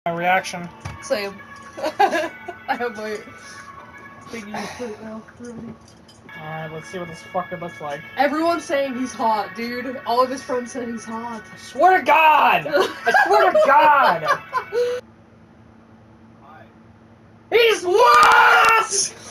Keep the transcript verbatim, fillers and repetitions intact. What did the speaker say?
My reaction. Same. I have my thingy right now. Alright, let's see what this fucker looks like. Everyone's saying he's hot, dude. All of his friends said he's hot. I swear to God! I swear to God! He's what?